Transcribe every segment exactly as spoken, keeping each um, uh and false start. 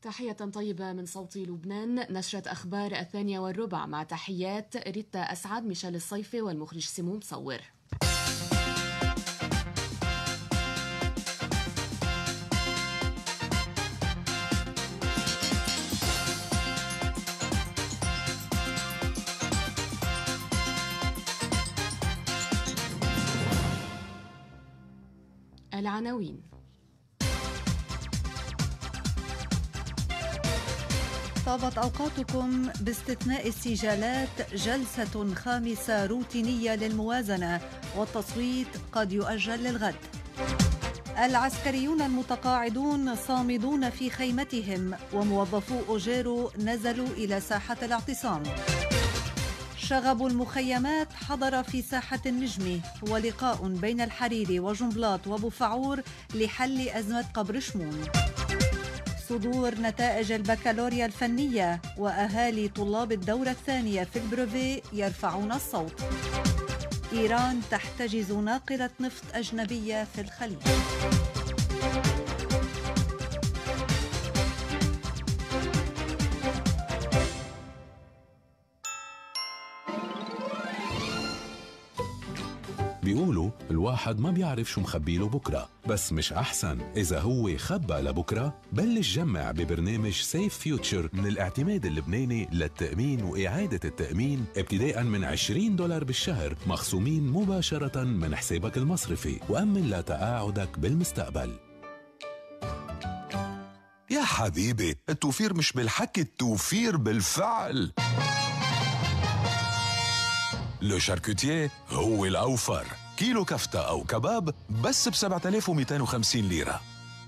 تحية طيبة من صوت لبنان. نشرة أخبار الثانية والربع مع تحيات ريتا أسعد، ميشيل الصيفي والمخرج سمو مصور. العناوين: طابت أوقاتكم باستثناء السجالات جلسة خامسة روتينية للموازنة، والتصويت قد يؤجل للغد. العسكريون المتقاعدون صامدون في خيمتهم، وموظفو أوجيرو نزلوا إلى ساحة الاعتصام. شغب المخيمات حضر في ساحة النجمة، ولقاء بين الحريري وجنبلاط وبوفعور لحل أزمة قبر شمون. صدور نتائج البكالوريا الفنية، وأهالي طلاب الدورة الثانية في البروفي يرفعون الصوت. إيران تحتجز ناقلة نفط أجنبية في الخليج. بيقولوا الواحد ما بيعرف شو مخبيله بكرة، بس مش أحسن إذا هو خبى لبكرة؟ بلش جمع ببرنامج سيف فيوتشر من الاعتماد اللبناني للتأمين وإعادة التأمين ابتداء من عشرين دولار بالشهر، مخصومين مباشرة من حسابك المصرفي، وأمن لتقاعدك بالمستقبل. يا حبيبي، التوفير مش بالحكي، التوفير بالفعل. لو شاركوتيه هو الأوفر. كيلو كفتة أو كباب بس ب سبعة آلاف ومئتين وخمسين ليرة.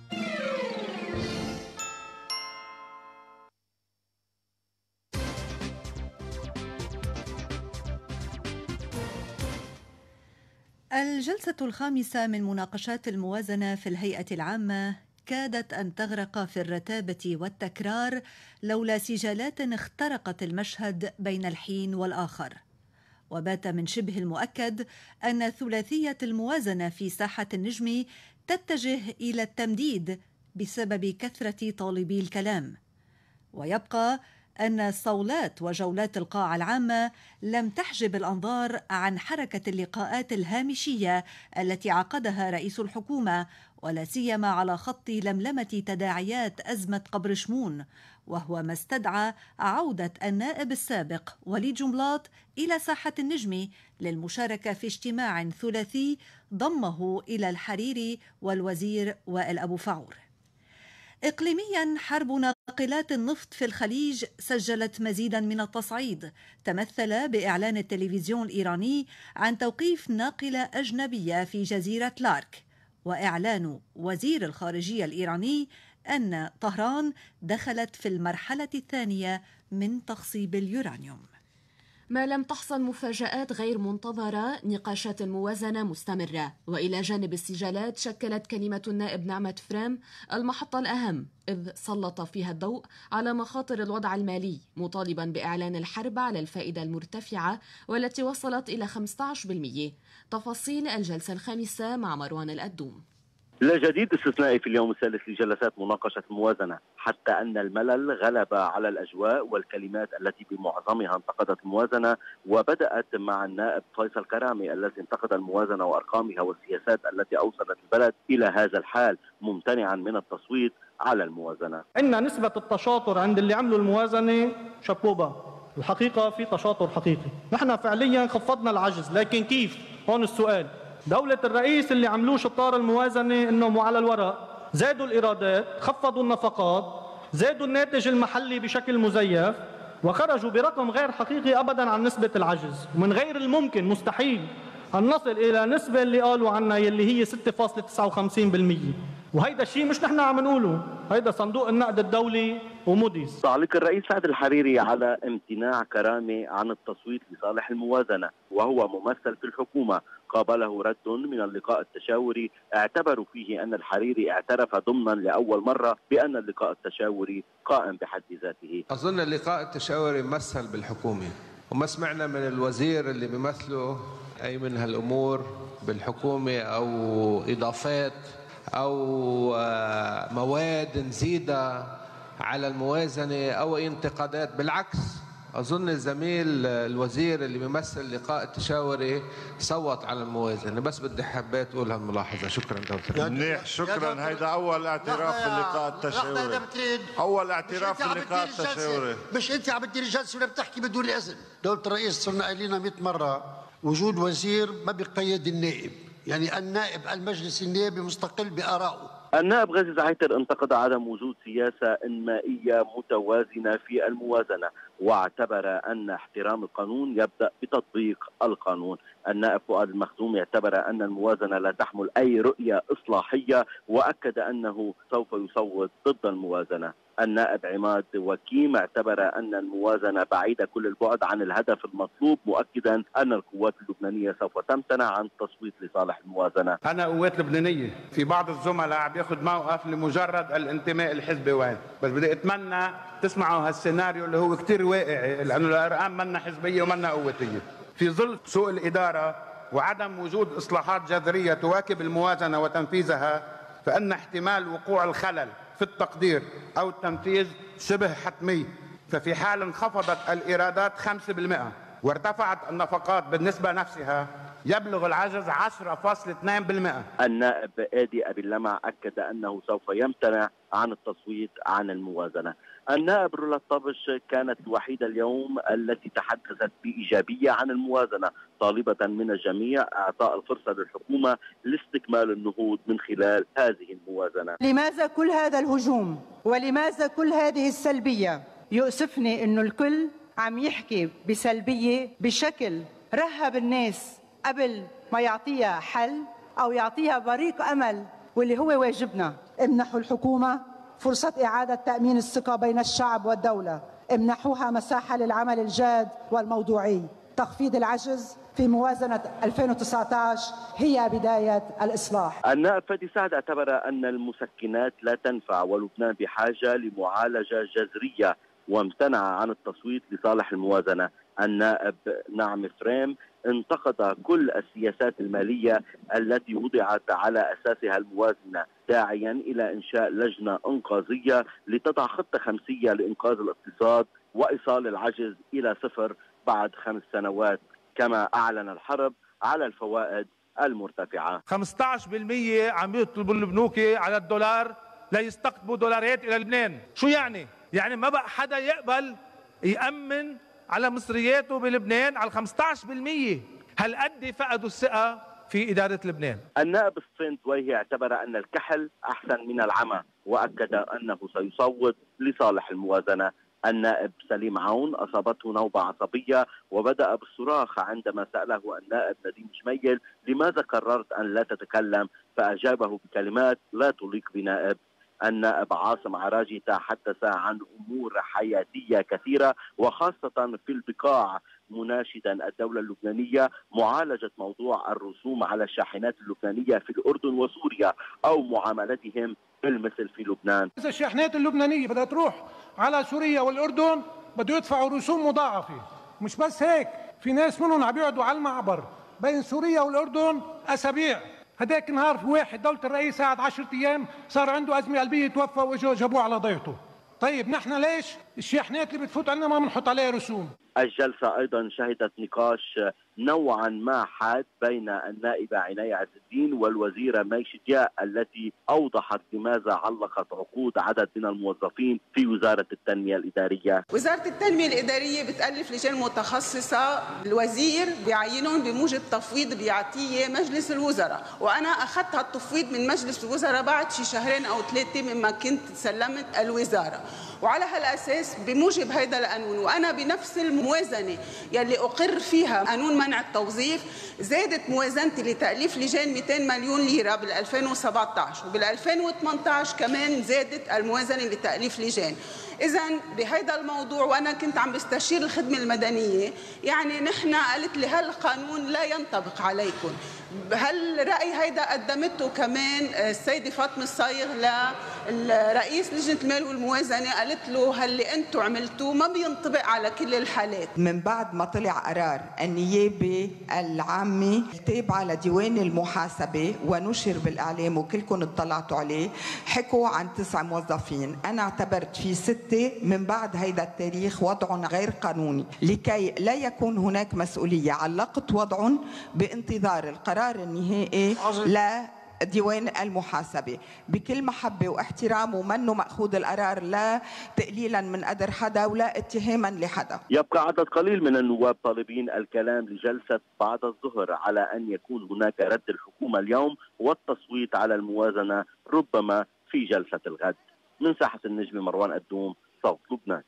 الجلسة الخامسة من مناقشات الموازنة في الهيئة العامة كادت أن تغرق في الرتابة والتكرار لولا سجالات اخترقت المشهد بين الحين والآخر. وبات من شبه المؤكد أن ثلاثية الموازنة في ساحة النجم تتجه إلى التمديد بسبب كثرة طالبي الكلام. ويبقى أن الصولات وجولات القاعة العامة لم تحجب الأنظار عن حركة اللقاءات الهامشية التي عقدها رئيس الحكومة، ولا سيما على خط لملمة تداعيات أزمة قبر شمون، وهو ما استدعى عودة النائب السابق وليد جنبلاط إلى ساحة النجم للمشاركة في اجتماع ثلاثي ضمه إلى الحريري والوزير وائل أبو فعور. إقليميا، حرب ناقلات النفط في الخليج سجلت مزيدا من التصعيد، تمثل بإعلان التلفزيون الإيراني عن توقيف ناقلة أجنبية في جزيرة لارك، وإعلان وزير الخارجية الإيراني أن طهران دخلت في المرحلة الثانية من تخصيب اليورانيوم. ما لم تحصل مفاجآت غير منتظرة، نقاشات الموازنة مستمرة، وإلى جانب السجالات شكلت كلمة النائب نعمة فريم المحطة الأهم، إذ سلط فيها الضوء على مخاطر الوضع المالي، مطالبا بإعلان الحرب على الفائدة المرتفعة والتي وصلت إلى خمسة عشر بالمئة. تفاصيل الجلسة الخامسة مع مروان القدوم. لا جديد استثنائي في اليوم الثالث لجلسات مناقشة الموازنة، حتى أن الملل غلب على الأجواء والكلمات التي بمعظمها انتقدت الموازنة، وبدأت مع النائب فيصل كرامي الذي انتقد الموازنة وأرقامها والسياسات التي أوصلت البلد إلى هذا الحال، ممتنعا من التصويت على الموازنة. إن نسبة التشاطر عند اللي عملوا الموازنة شبوبة، الحقيقة في تشاطر حقيقي. نحن فعليا خفضنا العجز، لكن كيف؟ هون السؤال. دولة الرئيس اللي عملوه شطار الموازنة انهم على الورق زادوا الايرادات، خفضوا النفقات، زادوا الناتج المحلي بشكل مزيف، وخرجوا برقم غير حقيقي ابدا عن نسبة العجز. ومن غير الممكن، مستحيل ان نصل الى نسبة اللي قالوا عنها يلي هي ستة فاصلة تسعة وخمسين بالمئة. وهيدا الشيء مش نحن عم نقوله، هيدا صندوق النقد الدولي وموديز. تعليق الرئيس سعد الحريري على امتناع كرامي عن التصويت لصالح الموازنة وهو ممثل في الحكومة، قابله رد من اللقاء التشاوري اعتبروا فيه أن الحريري اعترف ضمنا لأول مرة بأن اللقاء التشاوري قائم بحد ذاته. أظن اللقاء التشاوري ممثل بالحكومة، وما سمعنا من الوزير اللي بيمثله أي من هالأمور بالحكومة أو إضافات أو مواد نزيدها على الموازنة أو أي انتقادات. بالعكس، أظن الزميل الوزير اللي بيمثل لقاء التشاوري صوت على الموازنة. بس بدي حبيت أقول هالملاحظة. شكرا دكتور. منيح، شكرا. هيدا أول اعتراف في اللقاء التشاوري. أول اعتراف في اللقاء التشاوري. مش أنت عم تدير الجلسة ولا بتحكي بدون إذن. دولة الرئيس صرنا قايلين مئة مرة وجود وزير ما بيقيد النائب، يعني النائب المجلس النيابي مستقل بآرائه. النائب غازي زعيتر انتقد عدم وجود سياسة إنمائية متوازنة في الموازنة، واعتبر أن احترام القانون يبدأ بتطبيق القانون. النائب فؤاد المخزومي اعتبر أن الموازنة لا تحمل أي رؤية إصلاحية، وأكد أنه سوف يصوت ضد الموازنة. النائب عماد وكيم اعتبر أن الموازنة بعيدة كل البعد عن الهدف المطلوب، مؤكدا أن القوات اللبنانية سوف تمتنع عن التصويت لصالح الموازنة. أنا قوات لبنانية، في بعض الزملاء عم ياخذ موقف لمجرد الانتماء الحزبي وين، بس بدي أتمنى تسمعوا هالسيناريو اللي هو كتير واقعي، لأنه الأرقام منا حزبية ومنا قوتية. في ظل سوء الإدارة وعدم وجود إصلاحات جذرية تواكب الموازنة وتنفيذها، فإن احتمال وقوع الخلل في التقدير أو التنفيذ شبه حتمي. ففي حال انخفضت الإيرادات خمسة بالمئة وارتفعت النفقات بالنسبة نفسها، يبلغ العجز عشرة فاصلة اثنين بالمئة. النائب آدي أبي اللمع أكد أنه سوف يمتنع عن التصويت عن الموازنة. النائب رولا طبش كانت الوحيدة اليوم التي تحدثت بإيجابية عن الموازنة، طالبة من الجميع إعطاء الفرصة للحكومة لاستكمال النهوض من خلال هذه الموازنة. لماذا كل هذا الهجوم ولماذا كل هذه السلبية؟ يؤسفني إنه الكل عم يحكي بسلبية بشكل رهب الناس قبل ما يعطيها حل أو يعطيها بريق أمل، واللي هو واجبنا. امنحوا الحكومة فرصة إعادة تأمين الثقة بين الشعب والدولة، امنحوها مساحة للعمل الجاد والموضوعي. تخفيض العجز في موازنة ألفين وتسعة عشر هي بداية الإصلاح. النائب فادي سعد اعتبر أن المسكنات لا تنفع ولبنان بحاجة لمعالجة جذرية، وامتنع عن التصويت لصالح الموازنة. النائب نعم فريم انتقد كل السياسات المالية التي وضعت على أساسها الموازنة، داعيا إلى إنشاء لجنة إنقاذية لتضع خطة خمسية لإنقاذ الاقتصاد وإيصال العجز إلى صفر بعد خمس سنوات، كما أعلن الحرب على الفوائد المرتفعة. خمسة عشر بالمئة عم يطلبوا البنوك على الدولار ليستقطبوا دولارات إلى لبنان. شو يعني؟ يعني ما بقى حدا يقبل يأمن على مصرياته بلبنان على خمسة عشر بالمئة. هل قد فقدوا الثقة في إدارة لبنان؟ النائب الصين دويهي اعتبر أن الكحل أحسن من العمى، وأكد أنه سيصوت لصالح الموازنة. النائب سليم عون أصابته نوبة عصبية وبدأ بالصراخ عندما سأله النائب نديم شميل لماذا قررت أن لا تتكلم، فأجابه بكلمات لا تليق بنائب. النائب عاصم عراجي تحدث عن أمور حياتية كثيرة وخاصة في البقاع، مناشدا الدولة اللبنانية معالجة موضوع الرسوم على الشاحنات اللبنانية في الأردن وسوريا أو معاملتهم بالمثل في لبنان. إذا الشاحنات اللبنانية بدها تروح على سوريا والأردن بده يدفعوا رسوم مضاعفة. مش بس هيك، في ناس منهم عم يقعدوا على المعبر بين سوريا والأردن أسابيع. هداك نهار في واحد دولة الرئيس قعد عشرة أيام صار عنده أزمة قلبية توفى وإجوا جابوه على ضيعته. طيب نحن ليش الشاحنات اللي بتفوت عندنا ما بنحط عليها رسوم؟ الجلسة أيضا شهدت نقاش نوعا ما حاد بين النائبة عناية عز الدين والوزيرة مي شدياء، التي أوضحت لماذا علقت عقود عدد من الموظفين في وزارة التنمية الإدارية. وزارة التنمية الإدارية بتألف لجان متخصصة، الوزير بيعينهم بموجب تفويض بيعطيه مجلس الوزراء، وأنا أخذت هالتفويض من مجلس الوزراء بعد شي شهرين أو ثلاثة مما كنت سلمت الوزارة، وعلى هالأساس بموجب هيدا القانون وأنا بنفس الموازنة يلي أقر فيها قانون منع التوظيف زادت موازنتي لتأليف لجان مئتين مليون ليرة بال ألفين وسبعة عشر، وبال ألفين وثمانية عشر كمان زادت الموازنة لتأليف لجان. إذن بهيدا الموضوع وأنا كنت عم بستشير الخدمة المدنية، يعني نحن قالت لي هالقانون لا ينطبق عليكم، هل رأي هيدا قدمته كمان السيدة فاطمة الصايغ لرئيس لجنة المال والموازنة، قالت له هاللي أنتم عملتوه ما بينطبق على كل الحالات. من بعد ما طلع قرار النيابة العامة التابعة لديوان المحاسبة ونشر بالإعلام وكلكم اطلعتوا عليه، حكوا عن تسع موظفين، أنا اعتبرت في ستة من بعد هيدا التاريخ وضعهم غير قانوني، لكي لا يكون هناك مسؤولية علقت وضعهم بانتظار القرار النهائي لديوان المحاسبة. بكل محبة واحترام، ومنه مأخوذ القرار لا تقليلا من قدر حدا ولا اتهاما لحدا. يبقى عدد قليل من النواب طالبين الكلام لجلسة بعد الظهر على أن يكون هناك رد الحكومة اليوم والتصويت على الموازنة ربما في جلسة الغد. من ساحة النجم مروان قدوم، صوت لبنان.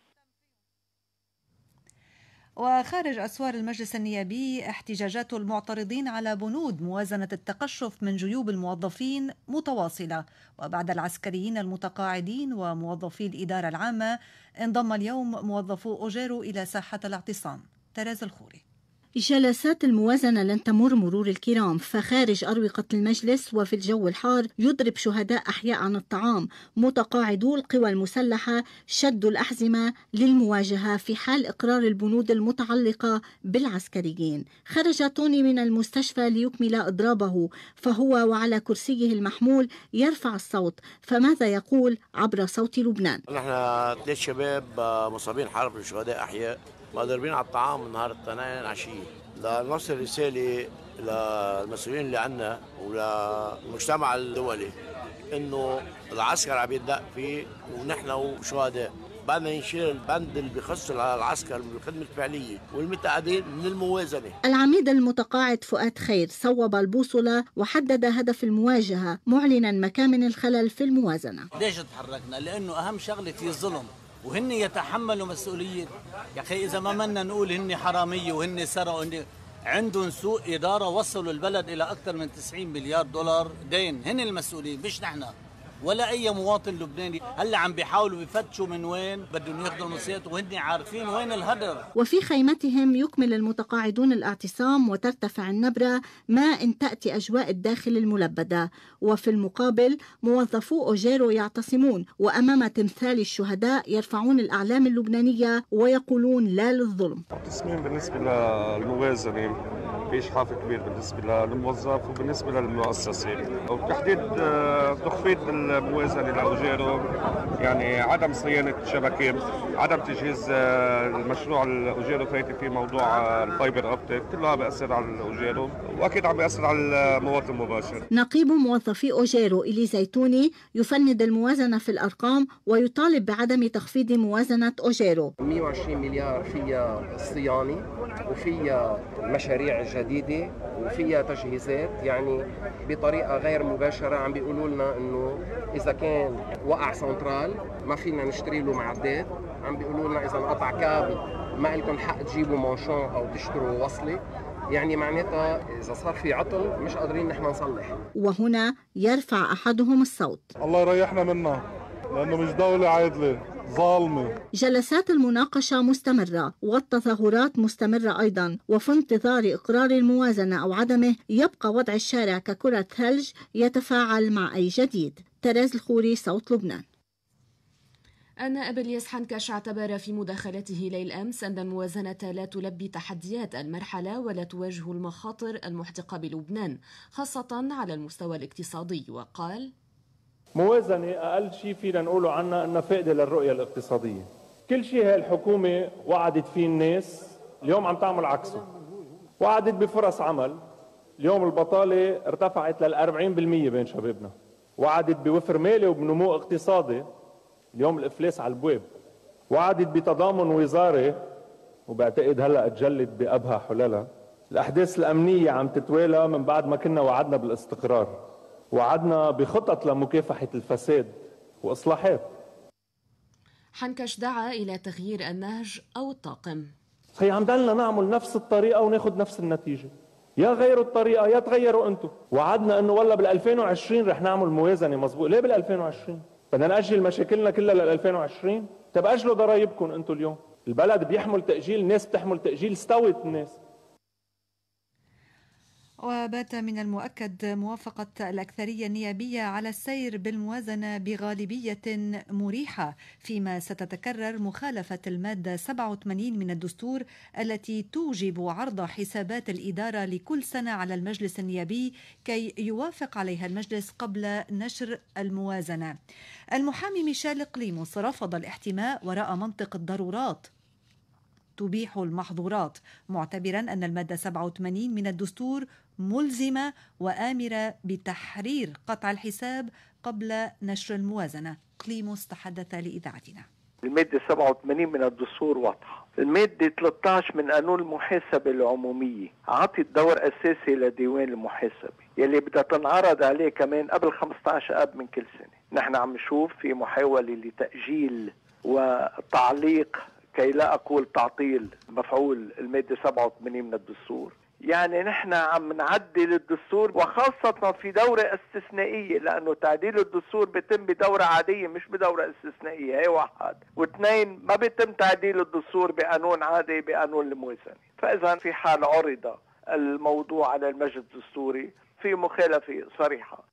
وخارج أسوار المجلس النيابي احتجاجات المعترضين على بنود موازنة التقشف من جيوب الموظفين متواصلة، وبعد العسكريين المتقاعدين وموظفي الإدارة العامة انضم اليوم موظفو أوجيرو إلى ساحة الاعتصام. تراز الخوري. جلسات الموازنة لن تمر مرور الكرام، فخارج أروقة المجلس وفي الجو الحار يضرب شهداء أحياء عن الطعام. متقاعدو القوى المسلحة شدوا الأحزمة للمواجهة في حال إقرار البنود المتعلقة بالعسكريين. خرج توني من المستشفى ليكمل إضرابه، فهو وعلى كرسيه المحمول يرفع الصوت، فماذا يقول عبر صوت لبنان؟ نحن ثلاث شباب مصابين حرب شهداء أحياء مضربين على الطعام من نهار الاثنين عشية. لنوصل رسالة للمسؤولين اللي عنا وللمجتمع الدولي انه العسكر عم يدق فيه ونحن وشهداء. بدنا ينشيل البند اللي بيخص العسكر من الخدمة الفعلية والمتقاعدين من الموازنة. العميد المتقاعد فؤاد خير صوب البوصلة وحدد هدف المواجهة، معلنا مكامن الخلل في الموازنة. ليش تحركنا؟ لأنه أهم شغلة في الظلم، وهن يتحملوا مسؤولية. يا أخي إذا ما منا نقول هن حرامية وهن سرقوا، هن عندهم سوء إدارة وصلوا البلد إلى أكثر من تسعين مليار دولار دين، هن المسؤولين مش نحن ولا أي مواطن لبناني. هلا عم بيحاولوا يفتشوا من وين بدهم ياخذوا المصيات وهن عارفين وين الهدر. وفي خيمتهم يكمل المتقاعدون الاعتصام وترتفع النبرة ما إن تأتي أجواء الداخل الملبدة، وفي المقابل موظفو أوجيرو يعتصمون وأمام تمثال الشهداء يرفعون الأعلام اللبنانية ويقولون لا للظلم. تصميم بالنسبة للموازنة في إجحاف كبير بالنسبة للموظف وبالنسبة للمؤسسة، وتحديد تخفيض الموازنة لأوجيرو، يعني عدم صيانة الشبكة، عدم تجهيز المشروع الأوجيرو فايتة في موضوع الفايبر أوبتيك، كلها بيأثر على الأوجيرو وأكيد عم بيأثر على المواطن المباشر. نقيب موظفي أوجيرو إلي زيتوني يفند الموازنة في الأرقام ويطالب بعدم تخفيض موازنة أوجيرو. مئة وعشرين مليار فيها صيانة وفيها مشاريع جديدة وفيها تجهيزات، يعني بطريقة غير مباشرة عم بيقولوا لنا انه اذا كان وقع سنترال ما فينا نشتري له معدات، عم بيقولوا لنا اذا انقطع كابل ما لكم حق تجيبوا مانشون او تشتروا وصلة، يعني معناتها اذا صار في عطل مش قادرين نحن نصلح. وهنا يرفع احدهم الصوت. الله يريحنا منها لانه مش دولة عادلة، ظالمة. جلسات المناقشة مستمرة والتظاهرات مستمرة أيضا، وفي انتظار إقرار الموازنة أو عدمه يبقى وضع الشارع ككرة ثلج يتفاعل مع أي جديد. تراز الخوري، صوت لبنان. النائب الياس حنكش اعتبر في مداخلته ليل أمس أن الموازنة لا تلبي تحديات المرحلة ولا تواجه المخاطر المحدقة بلبنان خاصة على المستوى الاقتصادي، وقال: موازنة أقل شيء فينا نقوله عنها أنها فائدة للرؤية الاقتصادية. كل شيء هاي الحكومة وعدت فيه الناس اليوم عم تعمل عكسه. وعدت بفرص عمل، اليوم البطالة ارتفعت للأربعين بالمية بين شبابنا. وعدت بوفر مالي وبنمو اقتصادي، اليوم الإفلاس على البواب. وعدت بتضامن وزاري، وبعتقد هلأ اتجلت بأبهى حلالها. الأحداث الأمنية عم تتوالى من بعد ما كنا وعدنا بالاستقرار. وعدنا بخطط لمكافحة الفساد وإصلاحات. حنكش دعا إلى تغيير النهج أو الطاقم. خي عم دلنا نعمل نفس الطريقة وناخد نفس النتيجة، يا غيروا الطريقة يا تغيروا أنتم. وعدنا أنه والله بالألفين وعشرين رح نعمل موازنة مظبوط. ليه بالألفين وعشرين؟ بدنا نأجل مشاكلنا كلها للألفين وعشرين؟ طب أجلوا ضرايبكم أنتم اليوم. البلد بيحمل تأجيل، الناس بتحمل تأجيل، استوت الناس. وبات من المؤكد موافقة الأكثرية النيابية على السير بالموازنة بغالبية مريحة، فيما ستتكرر مخالفة المادة سبعة وثمانين من الدستور التي توجب عرض حسابات الإدارة لكل سنة على المجلس النيابي كي يوافق عليها المجلس قبل نشر الموازنة. المحامي ميشيل قليموس رفض الاحتماء وراء منطق الضرورات تبيح المحظورات، معتبرا أن المادة سبعة وثمانين من الدستور ملزمة وآمرة بتحرير قطع الحساب قبل نشر الموازنة. قليموس تحدث لإذاعتنا. المادة سبعة وثمانين من الدستور واضحة. المادة ثلاثة عشر من قانون المحاسبة العمومية عطت دور أساسي لديوان المحاسبة يلي بدها تنعرض عليه كمان قبل خمسة عشر آب من كل سنة. نحن عم نشوف في محاولة لتأجيل وتعليق كي لا أقول تعطيل مفعول المادة سبعة وثمانين من الدستور. يعني نحن عم نعدل الدستور وخاصة في دورة استثنائية، لأنه تعديل الدستور بيتم بدورة عادية مش بدورة استثنائية، هي واحد. واثنين، ما بيتم تعديل الدستور بقانون عادي بقانون الموازنة. فإذا في حال عرض الموضوع على المجلس الدستوري في مخالفة صريحة.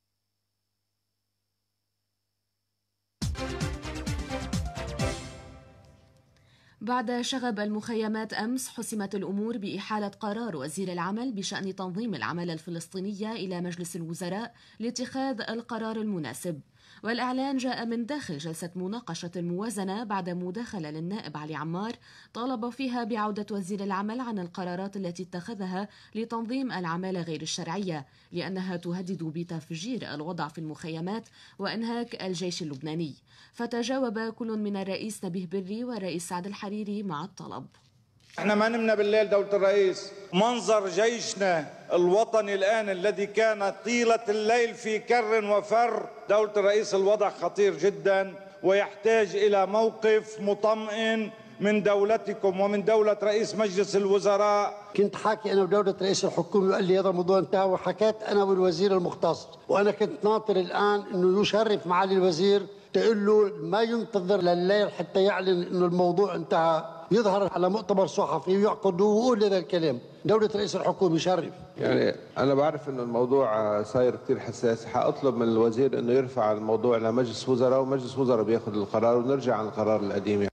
بعد شغب المخيمات أمس، حسمت الأمور بإحالة قرار وزير العمل بشأن تنظيم العمالة الفلسطينية إلى مجلس الوزراء لاتخاذ القرار المناسب. والإعلان جاء من داخل جلسة مناقشة الموازنة بعد مداخلة للنائب علي عمار طالب فيها بعودة وزير العمل عن القرارات التي اتخذها لتنظيم العمالة غير الشرعية، لأنها تهدد بتفجير الوضع في المخيمات وإنهاك الجيش اللبناني. فتجاوب كل من الرئيس نبيه بري والرئيس سعد الحريري مع الطلب. احنا ما نمنا بالليل دولة الرئيس، منظر جيشنا الوطني الآن الذي كان طيلة الليل في كر وفر، دولة الرئيس الوضع خطير جدا ويحتاج إلى موقف مطمئن من دولتكم ومن دولة رئيس مجلس الوزراء. كنت حاكي أنا ودولة رئيس الحكومة وقال لي هذا الموضوع انتهى، وحكيت أنا والوزير المختص، وأنا كنت ناطر الآن أنه يشرف معالي الوزير تقول له ما ينتظر لليل حتى يعلن أنه الموضوع انتهى، يظهر على مؤتمر صحفي ويعقد ويقول هذا الكلام. دولة رئيس الحكومة يشرف. يعني أنا بعرف إنه الموضوع صاير كتير حساس، حأطلب من الوزير إنه يرفع الموضوع لمجلس وزراء ومجلس وزراء بياخذ القرار ونرجع عن القرار القديم.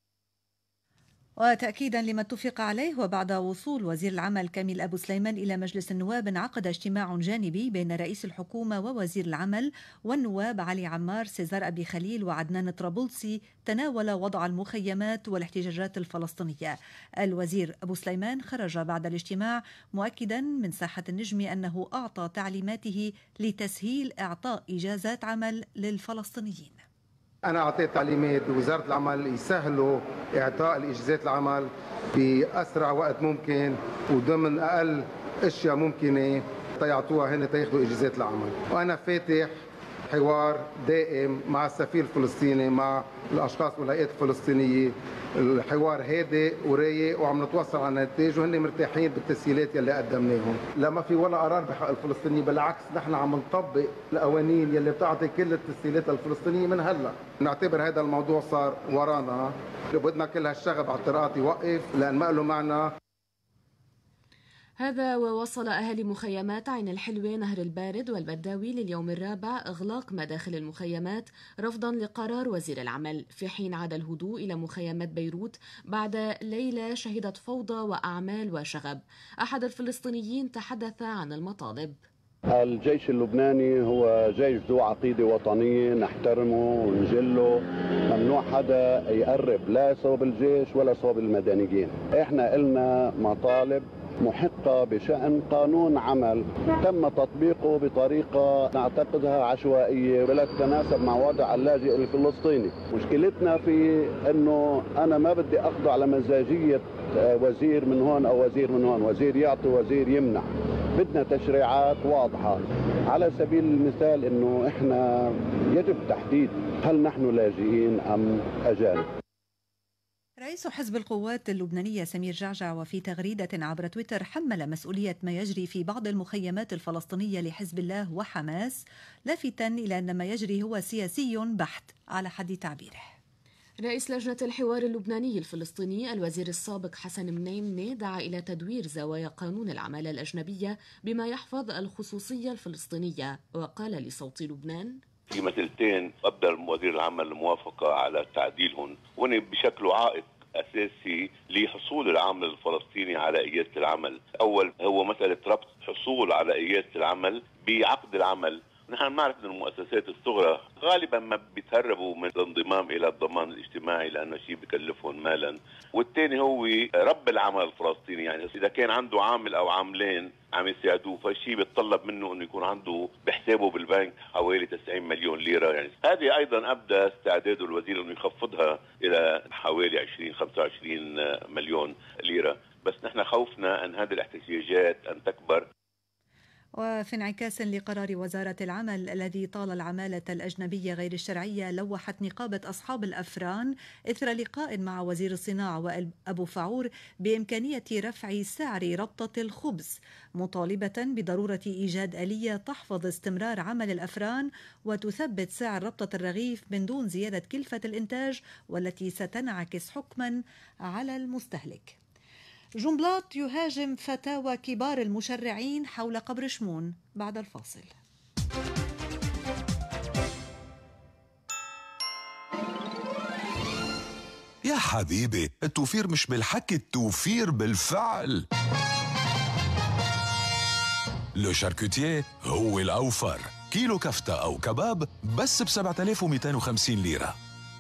وتأكيدا لما اتفق عليه، وبعد وصول وزير العمل كامل أبو سليمان إلى مجلس النواب، انعقد اجتماع جانبي بين رئيس الحكومة ووزير العمل والنواب علي عمار، سيزار أبي خليل وعدنان طرابلسي، تناول وضع المخيمات والاحتجاجات الفلسطينية. الوزير أبو سليمان خرج بعد الاجتماع مؤكدا من ساحة النجم أنه أعطى تعليماته لتسهيل إعطاء إجازات عمل للفلسطينيين. أنا أعطيت تعليمات بوزارة العمل يسهلوا إعطاء الإجازات العمل بأسرع وقت ممكن وضمن أقل أشياء ممكنة تيعطوها هن تياخذوا إجازات العمل. وأنا فاتح حوار دائم مع السفير الفلسطيني، مع الأشخاص والهيئات الفلسطينية. الحوار هادئ ورايق وعم نتوصل على نتائج وهن مرتاحين بالتسهيلات يلي قدمناهم. لا ما في ولا قرار بحق الفلسطيني، بالعكس نحن عم نطبق القوانين يلي بتعطي كل التسهيلات الفلسطينية من هلا. نعتبر هذا الموضوع صار ورانا، بدنا كل هالشغب على الطرقات يوقف لأن ما له معنى. هذا ووصل أهالي مخيمات عين الحلوة، نهر البارد والبداوي لليوم الرابع إغلاق مداخل المخيمات رفضا لقرار وزير العمل، في حين عاد الهدوء إلى مخيمات بيروت بعد ليلة شهدت فوضى وأعمال وشغب. أحد الفلسطينيين تحدث عن المطالب. الجيش اللبناني هو جيش ذو عقيدة وطنية نحترمه ونجله، ممنوع حدا يقرب لا صوب الجيش ولا صوب المدنيين. احنا قلنا مطالب محقة بشأن قانون عمل تم تطبيقه بطريقة نعتقدها عشوائية ولا تتناسب مع وضع اللاجئ الفلسطيني. مشكلتنا في أنه أنا ما بدي أخضع لمزاجية وزير من هون أو وزير من هون، وزير يعطي وزير يمنع. بدنا تشريعات واضحة. على سبيل المثال أنه إحنا يجب تحديد هل نحن لاجئين أم أجانب. رئيس حزب القوات اللبنانية سمير جعجع وفي تغريدة عبر تويتر حمل مسؤولية ما يجري في بعض المخيمات الفلسطينية لحزب الله وحماس، لافتا إلى أن ما يجري هو سياسي بحت على حد تعبيره. رئيس لجنة الحوار اللبناني الفلسطيني الوزير السابق حسن منيمني دعا إلى تدوير زوايا قانون العمالة الأجنبية بما يحفظ الخصوصية الفلسطينية، وقال لصوت لبنان: في مسألتين أبدى وزير العمل الموافقة على تعديلهم، وهن بشكل عائق أساسي لحصول العامل الفلسطيني على إجازة العمل. أول هو مسألة ربط حصول على إجازة العمل بعقد العمل. نحن نعرف أن المؤسسات الصغرى غالبا ما بيتهربوا من الانضمام إلى الضمان الاجتماعي لأنه شيء بكلفهم مالا. والثاني هو رب العمل الفلسطيني، يعني إذا كان عنده عامل أو عاملين عم يساعدوه، فالشيء بيتطلب منه انه يكون عنده بحسابه بالبنك حوالي تسعين مليون ليره. يعني هذه ايضا ابدى استعداده الوزير انه يخفضها الى حوالي عشرين خمسة وعشرين مليون ليره، بس نحن خوفنا ان هذه الاحتجاجات ان تكبر. وفي انعكاس لقرار وزارة العمل الذي طال العمالة الأجنبية غير الشرعية، لوحت نقابة أصحاب الأفران إثر لقاء مع وزير الصناعة وأبو فعور بإمكانية رفع سعر ربطة الخبز، مطالبة بضرورة إيجاد آلية تحفظ استمرار عمل الأفران وتثبت سعر ربطة الرغيف من دون زيادة كلفة الإنتاج، والتي ستنعكس حكما على المستهلك. جنبلاط يهاجم فتاوى كبار المشرعين حول قبر شمون بعد الفاصل. يا حبيبي، التوفير مش بالحكي، التوفير بالفعل. لو شاركوتيه هو الأوفر. كيلو كفتة أو كباب بس ب سبعة آلاف ومئتين وخمسين ليرة.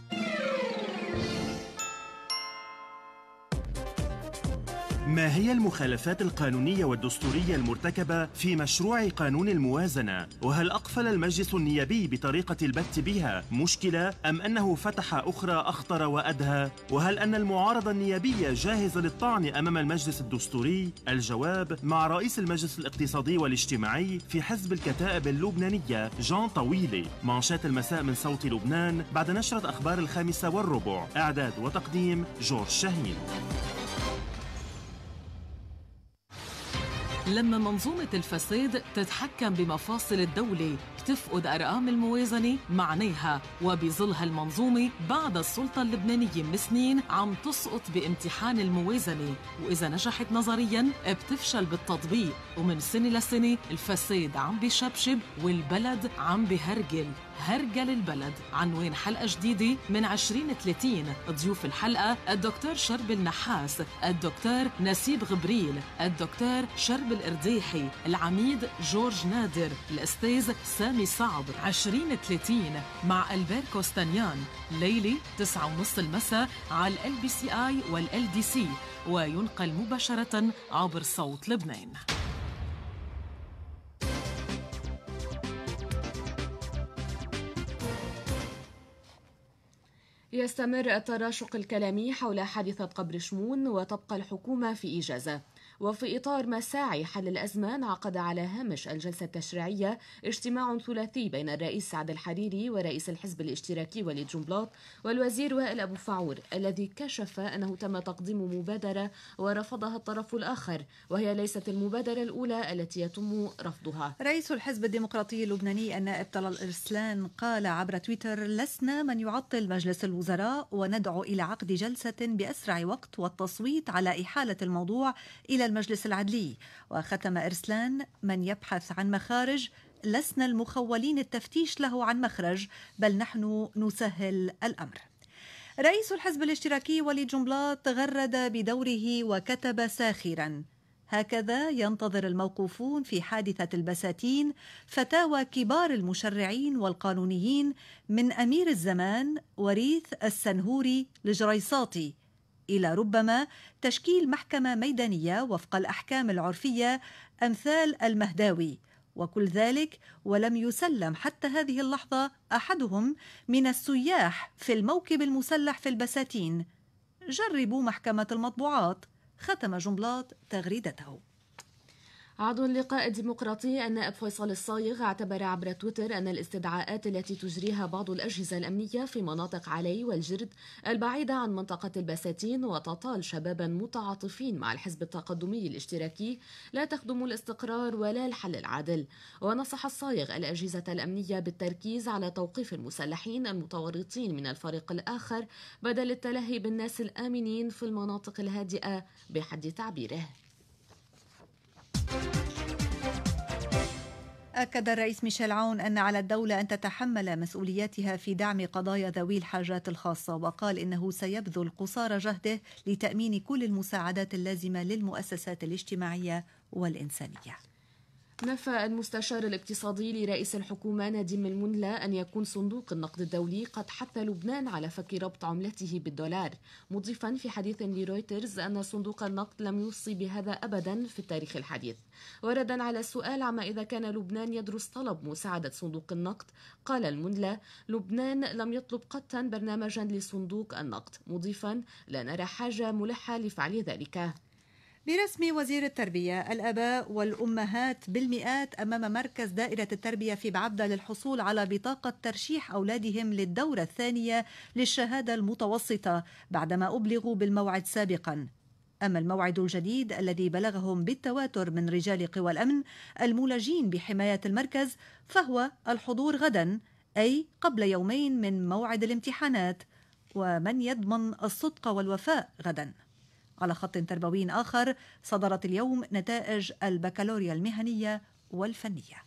ما هي المخالفات القانونية والدستورية المرتكبة في مشروع قانون الموازنة؟ وهل أقفل المجلس النيابي بطريقة البت بها مشكلة أم أنه فتح أخرى أخطر وأدهى؟ وهل أن المعارضة النيابية جاهزة للطعن أمام المجلس الدستوري؟ الجواب مع رئيس المجلس الاقتصادي والاجتماعي في حزب الكتائب اللبنانية جان طويلي. مانشات المساء من صوت لبنان بعد نشرة أخبار الخامسة والربع. إعداد وتقديم جورج شاهين. لما منظومة الفساد تتحكم بمفاصل الدولة تفقد أرقام الموازنة معناها وبظلها المنظومة بعد السلطة اللبنانية من سنين عم تسقط بامتحان الموازنة، وإذا نجحت نظرياً بتفشل بالتطبيق، ومن سنة لسنة الفساد عم بيشبشب والبلد عم بهرجل. هرجل البلد عنوان حلقة جديدة من عشرين ثلاثين. ضيوف الحلقة الدكتور شرب النحاس، الدكتور نسيب غبريل، الدكتور شرب الإرديحي، العميد جورج نادر، الأستاذ سامي صعب. عشرين ثلاثين مع ألبير كوستانيان، ليلة تسعة ونص المساء على ال بي سي آي والال دي سي، وينقل مباشرة عبر صوت لبنان. يستمر التراشق الكلامي حول حادثة قبر شمون، وتبقى الحكومة في إجازة. وفي إطار مساعي حل الأزمة، انعقد على هامش الجلسة التشريعية اجتماع ثلاثي بين الرئيس سعد الحريري ورئيس الحزب الاشتراكي وليد جنبلاط والوزير وائل أبو فعور، الذي كشف أنه تم تقديم مبادرة ورفضها الطرف الآخر، وهي ليست المبادرة الأولى التي يتم رفضها. رئيس الحزب الديمقراطي اللبناني النائب طلال إرسلان قال عبر تويتر: لسنا من يعطل مجلس الوزراء، وندعو إلى عقد جلسة بأسرع وقت والتصويت على إحالة الموضوع إلى المجلس العدلي. وختم إرسلان: من يبحث عن مخارج لسنا المخولين التفتيش له عن مخرج، بل نحن نسهل الأمر. رئيس الحزب الاشتراكي وليد جنبلاط غرد بدوره وكتب ساخرا: هكذا ينتظر الموقوفون في حادثة البساتين فتاوى كبار المشرعين والقانونيين من أمير الزمان وريث السنهوري الجريصاطي إلى ربما تشكيل محكمة ميدانية وفق الأحكام العرفية أمثال المهداوي، وكل ذلك ولم يسلم حتى هذه اللحظة أحدهم من السياح في الموكب المسلح في البساتين. جربوا محكمة المطبوعات. ختم جنبلاط تغريدته. عضو اللقاء الديمقراطي النائب فيصل الصايغ اعتبر عبر تويتر أن الاستدعاءات التي تجريها بعض الأجهزة الأمنية في مناطق علي والجرد البعيدة عن منطقة البساتين وتطال شبابا متعاطفين مع الحزب التقدمي الاشتراكي لا تخدم الاستقرار ولا الحل العادل. ونصح الصايغ الأجهزة الأمنية بالتركيز على توقيف المسلحين المتورطين من الفريق الآخر بدل التلهي بالناس الآمنين في المناطق الهادئة بحد تعبيره. أكد الرئيس ميشيل عون أن على الدولة أن تتحمل مسؤولياتها في دعم قضايا ذوي الحاجات الخاصة، وقال إنه سيبذل قصارى جهده لتأمين كل المساعدات اللازمة للمؤسسات الاجتماعية والإنسانية. نفى المستشار الاقتصادي لرئيس الحكومة نديم المنلى أن يكون صندوق النقد الدولي قد حث لبنان على فك ربط عملته بالدولار، مضيفا في حديث لرويترز أن صندوق النقد لم يوصي بهذا أبدا في التاريخ الحديث. وردا على السؤال عما إذا كان لبنان يدرس طلب مساعدة صندوق النقد، قال المنلى: لبنان لم يطلب قطا برنامجا لصندوق النقد، مضيفا: لا نرى حاجة ملحة لفعل ذلك. برسم وزير التربية، الآباء والأمهات بالمئات أمام مركز دائرة التربية في بعبدة للحصول على بطاقة ترشيح أولادهم للدورة الثانية للشهادة المتوسطة بعدما أبلغوا بالموعد سابقا. أما الموعد الجديد الذي بلغهم بالتواتر من رجال قوى الأمن المولجين بحماية المركز فهو الحضور غدا، أي قبل يومين من موعد الامتحانات، ومن يضمن الصدق والوفاء غدا. على خط تربوي آخر، صدرت اليوم نتائج البكالوريا المهنية والفنية.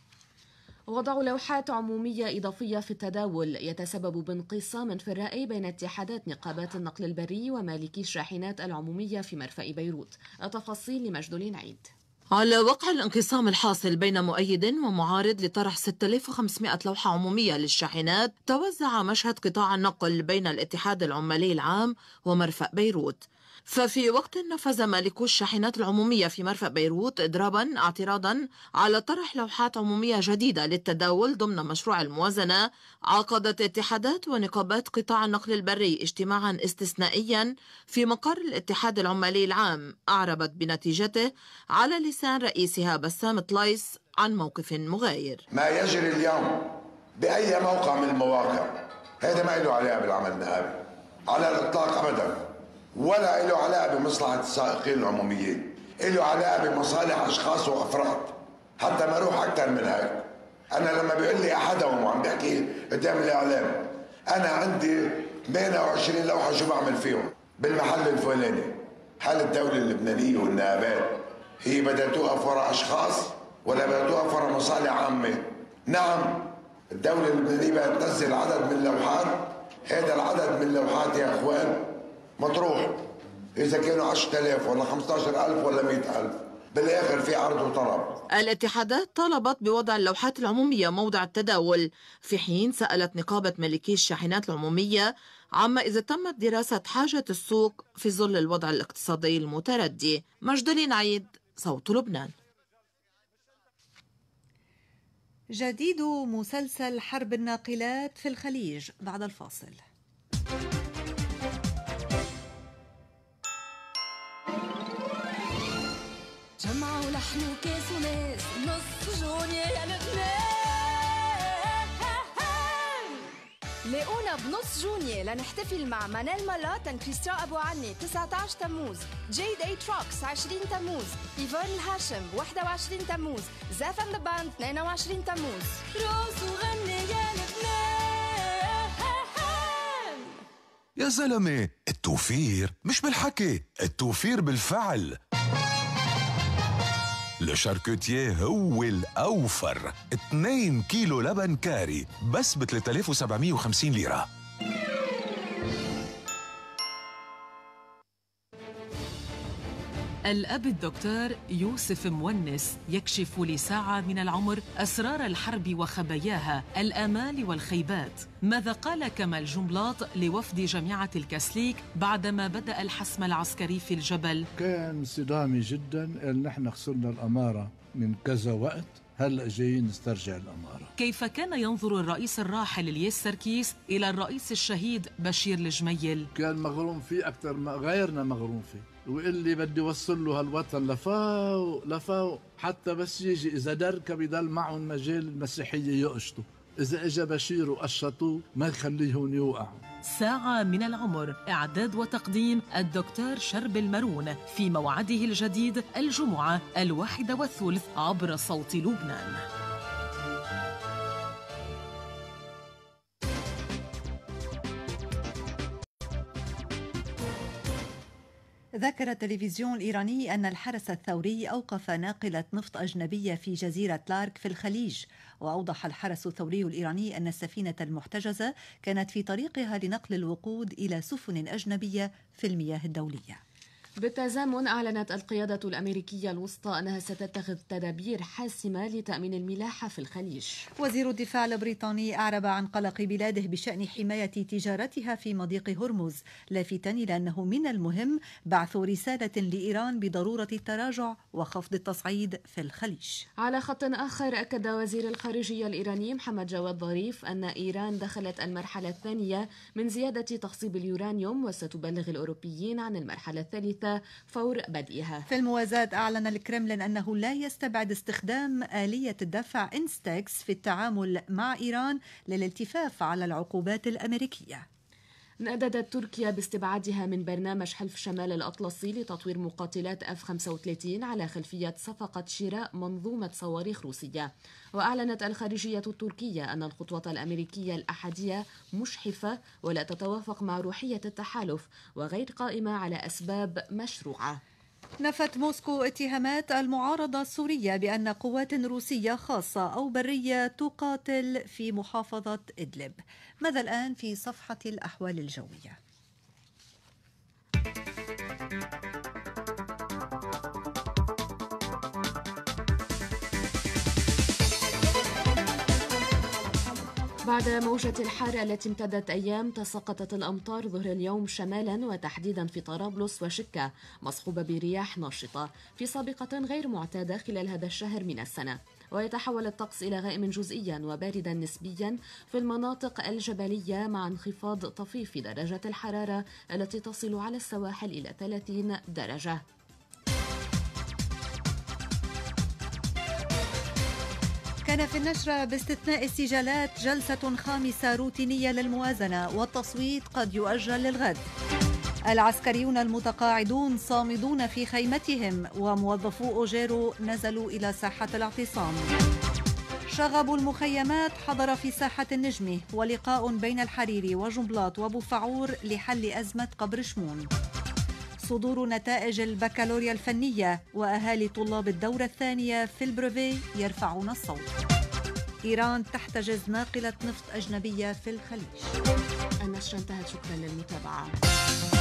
وضع لوحات عمومية إضافية في التداول يتسبب بانقسام في الرأي بين اتحادات نقابات النقل البري ومالكي الشاحنات العمومية في مرفأ بيروت. التفاصيل لمجدولين عيد. على وقع الانقسام الحاصل بين مؤيد ومعارض لطرح ستة آلاف وخمسمائة لوحة عمومية للشاحنات، توزع مشهد قطاع النقل بين الاتحاد العمالي العام ومرفأ بيروت. ففي وقت نفذ مالكو الشاحنات العمومية في مرفأ بيروت إضرابا اعتراضا على طرح لوحات عمومية جديدة للتداول ضمن مشروع الموازنة، عقدت اتحادات ونقابات قطاع النقل البري اجتماعا استثنائيا في مقر الاتحاد العمالي العام أعربت بنتيجته على لسان رئيسها بسام طليس عن موقف مغاير. ما يجري اليوم بأي موقع من المواقع هذا ما له علاقة بالعمل النهاري على الإطلاق أبدا، ولا له علاقة بمصلحة السائقين العموميين، له علاقة بمصالح أشخاص وأفراد. حتى ما أروح أكثر من هيك، أنا لما بيقول لي أحدهم وعم بحكي قدام الإعلام أنا عندي ثمانية وعشرين لوحة شو بعمل فيهم بالمحل الفلاني، هل الدولة اللبنانية والنقابات هي بدها توقف وراء أشخاص ولا بدها توقف وراء مصالح عامة؟ نعم، الدولة اللبنانية بدها تنزل عدد من اللوحات، هذا العدد من اللوحات يا أخوان مطروح، إذا كانوا عشرة آلاف ولا خمسة عشر ألف ولا مئة ألف، بالآخر في عرض وطلب. الاتحادات طالبت بوضع اللوحات العمومية موضع التداول، في حين سألت نقابة مالكي الشاحنات العمومية عما إذا تمت دراسة حاجة السوق في ظل الوضع الاقتصادي المتردي. مجدولين عيد، صوت لبنان. جديد مسلسل حرب الناقلات في الخليج بعد الفاصل. جمعوا لحن وكاس وناس نص جونية يا لبنان، لاقونا بنص جونية لنحتفل مع منال ملا تن كريستيان أبو عني تسعة عشر تموز، جيد اي تروكس عشرين تموز، إيفون الهاشم واحد وعشرين تموز، زاف اند باند اثنين وعشرين تموز. روس وغني يا لبنان. يا زلمة، التوفير مش بالحكي، التوفير بالفعل. لو شاركوتيه هو الأوفر. اثنين كيلو لبن كاري بس ب ثلاثة آلاف وسبعمائة وخمسين ليرة. الأب الدكتور يوسف مونس يكشف لساعة من العمر أسرار الحرب وخباياها، الآمال والخيبات. ماذا قال كمال جنبلاط لوفد جامعة الكاسليك بعدما بدأ الحسم العسكري في الجبل؟ كان صدامي جدا، نحن خسرنا الأمارة من كذا وقت، هلأ جايين نسترجع الأمارة. كيف كان ينظر الرئيس الراحل الياس سركيس إلى الرئيس الشهيد بشير الجميل؟ كان مغروم فيه أكثر ما غيرنا مغروم فيه، ويقول لي بدي وصل له هالوطن لفوق لفوق، حتى بس يجي إذا دركة بضل معهم مجال المسيحية يقشطوا، إذا إجا بشير وقشطوه ما يخليهم يوقعوا. ساعة من العمر، إعداد وتقديم الدكتور شرب المرون، في موعده الجديد الجمعة الواحدة والثلث عبر صوت لبنان. ذكر التلفزيون الإيراني أن الحرس الثوري أوقف ناقلة نفط أجنبية في جزيرة لارك في الخليج. وأوضح الحرس الثوري الإيراني أن السفينة المحتجزة كانت في طريقها لنقل الوقود إلى سفن أجنبية في المياه الدولية. بالتزامن أعلنت القيادة الأمريكية الوسطى أنها ستتخذ تدابير حاسمة لتأمين الملاحة في الخليج. وزير الدفاع البريطاني أعرب عن قلق بلاده بشأن حماية تجارتها في مضيق هرمز، لافتا إلى أنه من المهم بعث رسالة لإيران بضرورة التراجع وخفض التصعيد في الخليج. على خط آخر، أكد وزير الخارجية الإيراني محمد جواد ظريف أن إيران دخلت المرحلة الثانية من زيادة تخصيب اليورانيوم، وستبلغ الأوروبيين عن المرحلة الثالثة فور بدئها. في الموازاة، أعلن الكرملين أنه لا يستبعد استخدام آلية الدفع إنستكس في التعامل مع إيران للالتفاف على العقوبات الأمريكية. نددت تركيا باستبعادها من برنامج حلف شمال الأطلسي لتطوير مقاتلات إف خمسة وثلاثين على خلفية صفقة شراء منظومة صواريخ روسية. وأعلنت الخارجية التركية أن الخطوة الأمريكية الأحادية مشحفة ولا تتوافق مع روحية التحالف وغير قائمة على أسباب مشروعة. نفت موسكو اتهامات المعارضة السورية بأن قوات روسية خاصة أو برية تقاتل في محافظة إدلب. ماذا الآن في صفحة الأحوال الجوية؟ بعد موجة الحارة التي امتدت أيام، تساقطت الأمطار ظهر اليوم شمالا وتحديدا في طرابلس وشكا، مصحوبة برياح ناشطة في سابقة غير معتادة خلال هذا الشهر من السنة. ويتحول الطقس إلى غائم جزئيا وباردا نسبيا في المناطق الجبلية، مع انخفاض طفيف في درجة الحرارة التي تصل على السواحل إلى ثلاثين درجة. كان في النشرة باستثناء السجالات جلسة خامسة روتينية للموازنة، والتصويت قد يؤجل للغد. العسكريون المتقاعدون صامدون في خيمتهم، وموظفو أوجيرو نزلوا إلى ساحة الاعتصام. شغب المخيمات حضر في ساحة النجمة، ولقاء بين الحريري وجنبلاط وبوفعور لحل أزمة قبر شمون. صدور نتائج البكالوريا الفنية، وأهالي طلاب الدورة الثانية في البروفي يرفعون الصوت. إيران تحتجز ناقلة نفط أجنبية في الخليج. النشرة انتهت، شكرا للمتابعة.